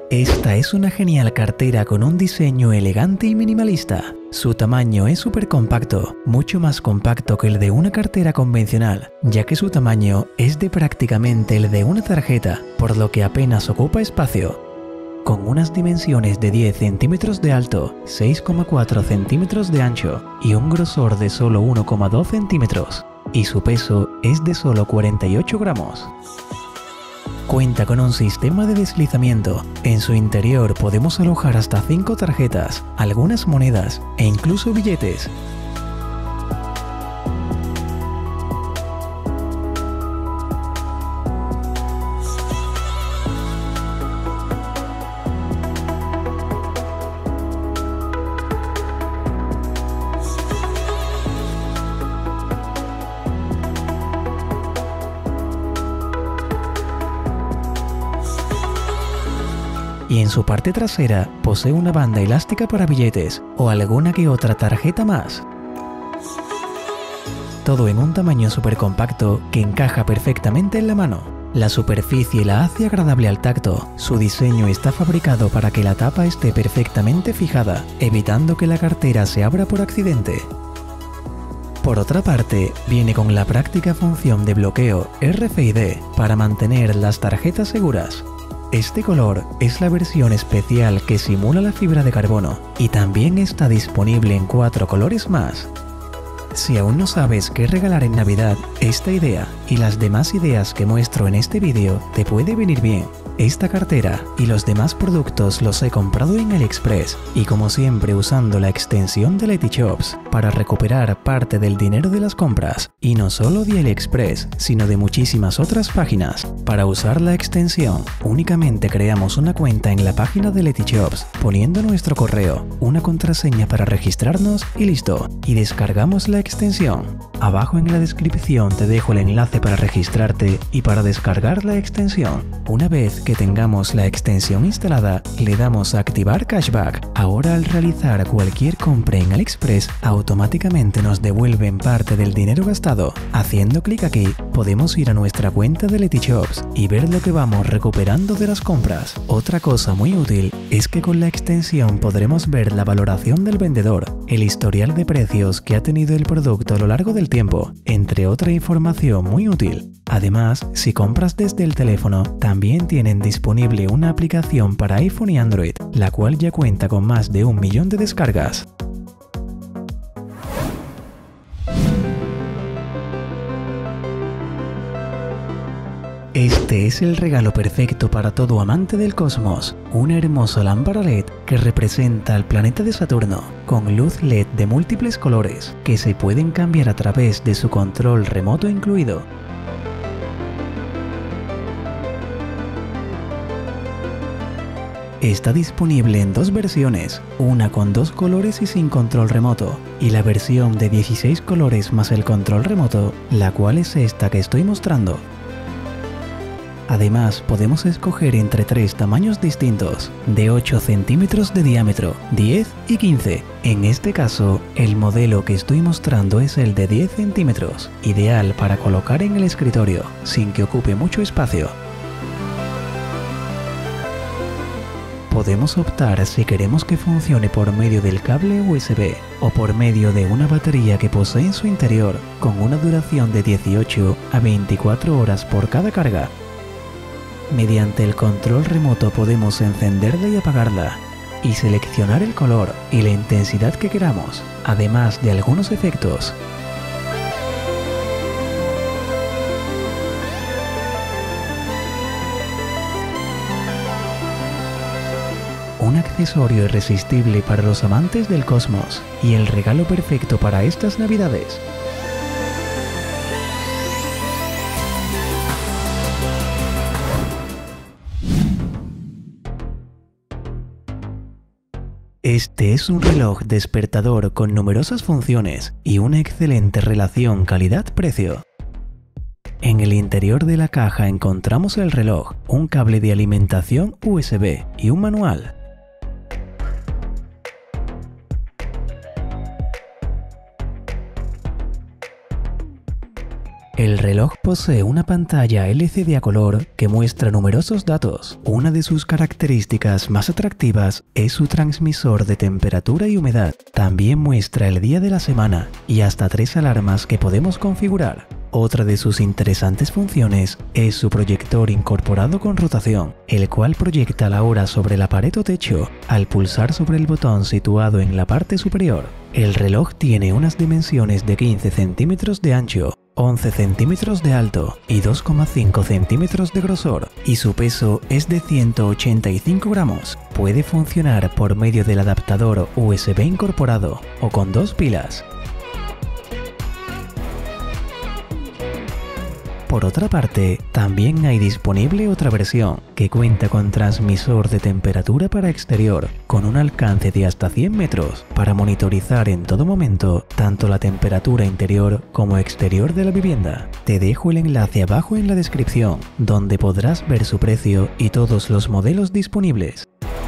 Esta es una genial cartera con un diseño elegante y minimalista. Su tamaño es súper compacto, mucho más compacto que el de una cartera convencional, ya que su tamaño es de prácticamente el de una tarjeta, por lo que apenas ocupa espacio. Con unas dimensiones de 10 centímetros de alto, 6,4 centímetros de ancho y un grosor de solo 1,2 centímetros, y su peso es de solo 48 gramos. Cuenta con un sistema de deslizamiento. En su interior podemos alojar hasta 5 tarjetas, algunas monedas e incluso billetes. Y en su parte trasera posee una banda elástica para billetes o alguna que otra tarjeta más. Todo en un tamaño súper compacto que encaja perfectamente en la mano. La superficie la hace agradable al tacto. Su diseño está fabricado para que la tapa esté perfectamente fijada, evitando que la cartera se abra por accidente. Por otra parte, viene con la práctica función de bloqueo RFID para mantener las tarjetas seguras. Este color es la versión especial que simula la fibra de carbono y también está disponible en 4 colores más. Si aún no sabes qué regalar en Navidad, esta idea y las demás ideas que muestro en este vídeo te puede venir bien. Esta cartera y los demás productos los he comprado en AliExpress y como siempre usando la extensión de Letyshops para recuperar parte del dinero de las compras. Y no solo de AliExpress, sino de muchísimas otras páginas. Para usar la extensión, únicamente creamos una cuenta en la página de Letyshops poniendo nuestro correo, una contraseña para registrarnos y listo. Y descargamos la extensión. Abajo en la descripción te dejo el enlace para registrarte y para descargar la extensión. Una vez que tengamos la extensión instalada, le damos a activar cashback. Ahora al realizar cualquier compra en AliExpress, automáticamente nos devuelven parte del dinero gastado. Haciendo clic aquí, podemos ir a nuestra cuenta de Letyshops y ver lo que vamos recuperando de las compras. Otra cosa muy útil es que con la extensión podremos ver la valoración del vendedor, el historial de precios que ha tenido el producto a lo largo del tiempo, entre otra información muy útil. Además, si compras desde el teléfono, también tienen disponible una aplicación para iPhone y Android, la cual ya cuenta con más de 1 millón de descargas. Este es el regalo perfecto para todo amante del cosmos, una hermosa lámpara LED que representa al planeta de Saturno, con luz LED de múltiples colores que se pueden cambiar a través de su control remoto incluido. Está disponible en 2 versiones, una con 2 colores y sin control remoto, y la versión de 16 colores más el control remoto, la cual es esta que estoy mostrando. Además, podemos escoger entre 3 tamaños distintos, de 8 centímetros de diámetro, 10 y 15. En este caso, el modelo que estoy mostrando es el de 10 centímetros, ideal para colocar en el escritorio, sin que ocupe mucho espacio. Podemos optar si queremos que funcione por medio del cable USB o por medio de una batería que posee en su interior, con una duración de 18 a 24 horas por cada carga. Mediante el control remoto podemos encenderla y apagarla, y seleccionar el color y la intensidad que queramos, además de algunos efectos. Un accesorio irresistible para los amantes del cosmos y el regalo perfecto para estas Navidades. Este es un reloj despertador con numerosas funciones y una excelente relación calidad-precio. En el interior de la caja encontramos el reloj, un cable de alimentación USB y un manual. El reloj posee una pantalla LCD a color que muestra numerosos datos. Una de sus características más atractivas es su transmisor de temperatura y humedad. También muestra el día de la semana y hasta 3 alarmas que podemos configurar. Otra de sus interesantes funciones es su proyector incorporado con rotación, el cual proyecta la hora sobre la pared o techo al pulsar sobre el botón situado en la parte superior. El reloj tiene unas dimensiones de 15 centímetros de ancho, 11 centímetros de alto y 2,5 centímetros de grosor, y su peso es de 185 gramos. Puede funcionar por medio del adaptador USB incorporado o con 2 pilas. Por otra parte, también hay disponible otra versión que cuenta con transmisor de temperatura para exterior, con un alcance de hasta 100 metros para monitorizar en todo momento tanto la temperatura interior como exterior de la vivienda. Te dejo el enlace abajo en la descripción, donde podrás ver su precio y todos los modelos disponibles.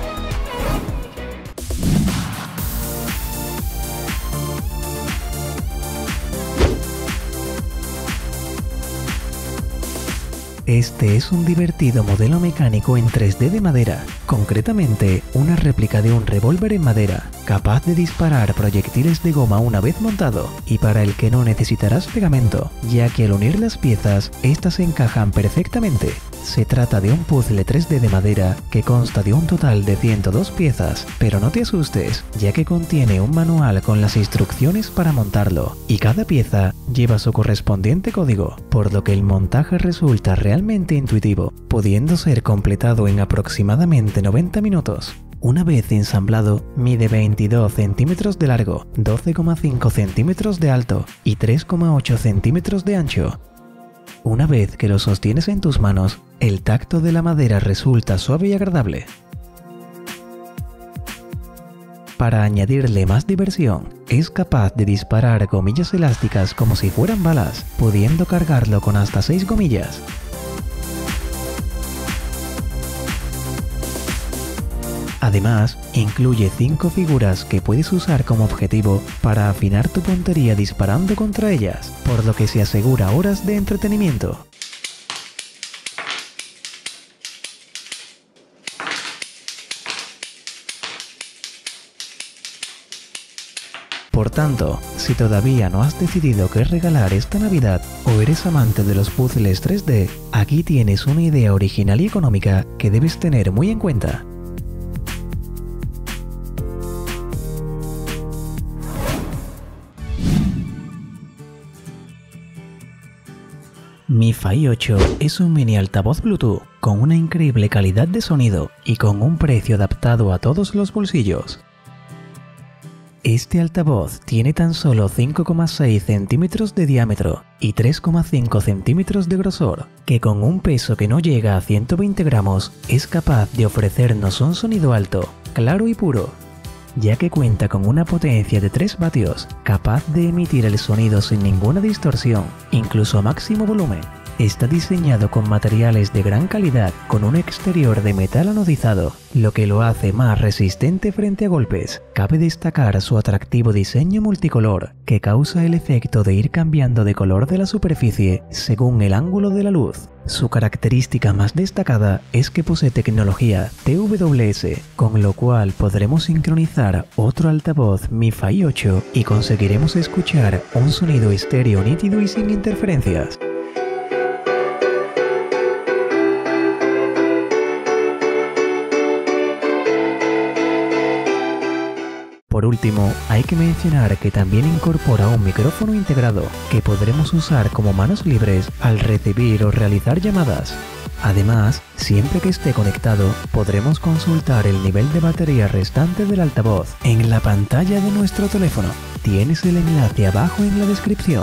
Este es un divertido modelo mecánico en 3D de madera, concretamente una réplica de un revólver en madera, capaz de disparar proyectiles de goma una vez montado y para el que no necesitarás pegamento, ya que al unir las piezas, estas se encajan perfectamente. Se trata de un puzzle 3D de madera que consta de un total de 102 piezas, pero no te asustes, ya que contiene un manual con las instrucciones para montarlo, y cada pieza lleva su correspondiente código, por lo que el montaje resulta realmente intuitivo, pudiendo ser completado en aproximadamente 90 minutos. Una vez ensamblado, mide 22 centímetros de largo, 12,5 centímetros de alto y 3,8 centímetros de ancho. Una vez que lo sostienes en tus manos, el tacto de la madera resulta suave y agradable. Para añadirle más diversión, es capaz de disparar gomillas elásticas como si fueran balas, pudiendo cargarlo con hasta 6 gomillas. Además, incluye 5 figuras que puedes usar como objetivo para afinar tu puntería disparando contra ellas, por lo que se asegura horas de entretenimiento. Por tanto, si todavía no has decidido qué regalar esta Navidad o eres amante de los puzzles 3D, aquí tienes una idea original y económica que debes tener muy en cuenta. Mi-Fi 8 es un mini altavoz Bluetooth con una increíble calidad de sonido y con un precio adaptado a todos los bolsillos. Este altavoz tiene tan solo 5,6 centímetros de diámetro y 3,5 centímetros de grosor, que con un peso que no llega a 120 gramos es capaz de ofrecernos un sonido alto, claro y puro, ya que cuenta con una potencia de 3 vatios, capaz de emitir el sonido sin ninguna distorsión, incluso a máximo volumen. Está diseñado con materiales de gran calidad, con un exterior de metal anodizado, lo que lo hace más resistente frente a golpes. Cabe destacar su atractivo diseño multicolor, que causa el efecto de ir cambiando de color de la superficie según el ángulo de la luz. Su característica más destacada es que posee tecnología TWS, con lo cual podremos sincronizar otro altavoz Mi-Fi 8 y conseguiremos escuchar un sonido estéreo nítido y sin interferencias. Por último, hay que mencionar que también incorpora un micrófono integrado que podremos usar como manos libres al recibir o realizar llamadas. Además, siempre que esté conectado, podremos consultar el nivel de batería restante del altavoz en la pantalla de nuestro teléfono. Tienes el enlace abajo en la descripción.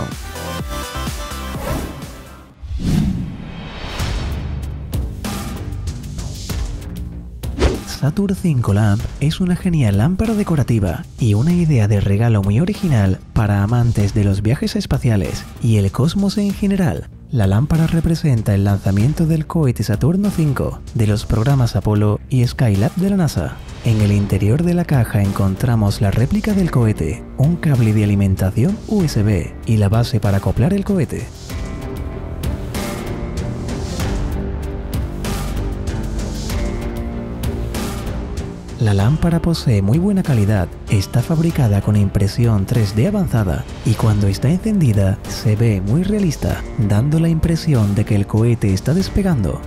Saturn 5 Lamp es una genial lámpara decorativa y una idea de regalo muy original para amantes de los viajes espaciales y el cosmos en general. La lámpara representa el lanzamiento del cohete Saturno 5 de los programas Apolo y Skylab de la NASA. En el interior de la caja encontramos la réplica del cohete, un cable de alimentación USB y la base para acoplar el cohete. La lámpara posee muy buena calidad, está fabricada con impresión 3D avanzada y cuando está encendida se ve muy realista, dando la impresión de que el cohete está despegando.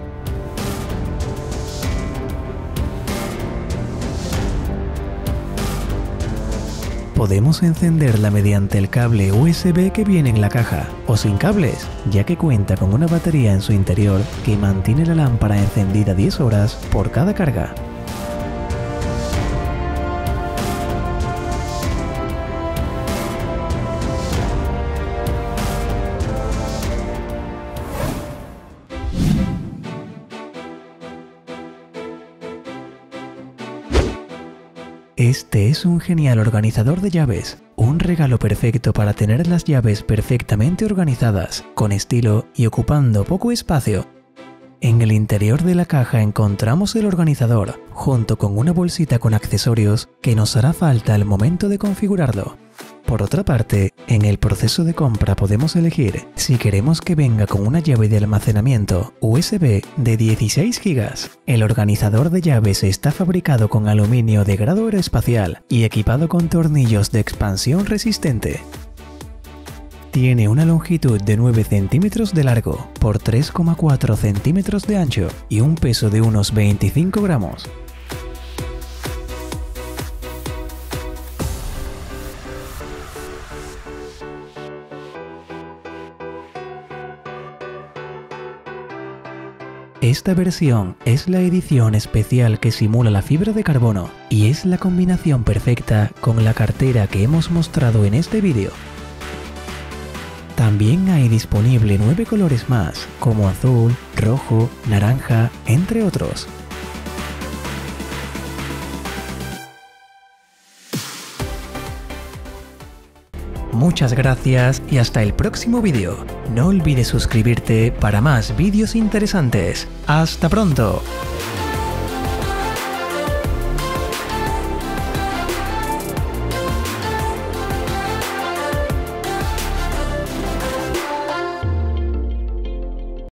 Podemos encenderla mediante el cable USB que viene en la caja, o sin cables, ya que cuenta con una batería en su interior que mantiene la lámpara encendida 10 horas por cada carga. Este es un genial organizador de llaves, un regalo perfecto para tener las llaves perfectamente organizadas, con estilo y ocupando poco espacio. En el interior de la caja encontramos el organizador, junto con una bolsita con accesorios que nos hará falta al momento de configurarlo. Por otra parte, en el proceso de compra podemos elegir si queremos que venga con una llave de almacenamiento USB de 16 GB. El organizador de llaves está fabricado con aluminio de grado aeroespacial y equipado con tornillos de expansión resistente. Tiene una longitud de 9 centímetros de largo por 3,4 centímetros de ancho y un peso de unos 25 gramos. Esta versión es la edición especial que simula la fibra de carbono y es la combinación perfecta con la cartera que hemos mostrado en este vídeo. También hay disponible 9 colores más, como azul, rojo, naranja, entre otros. Muchas gracias y hasta el próximo vídeo. No olvides suscribirte para más vídeos interesantes. ¡Hasta pronto!